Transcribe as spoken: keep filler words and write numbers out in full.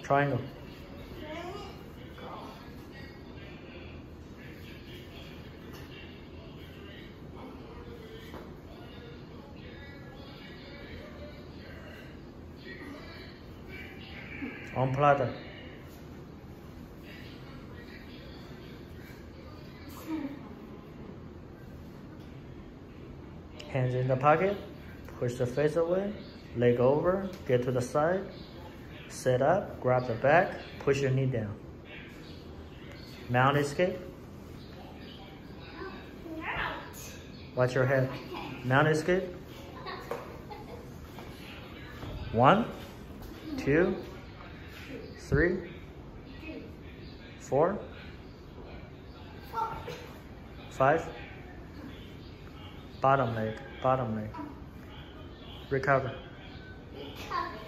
Triangle. Omoplata. Hands in the pocket, push the face away, leg over, get to the side, sit up, grab the back, push your knee down. Mount escape. Watch your head. Mount escape. One, two, three, four, five. Bottom leg, bottom leg. Recover. Recover.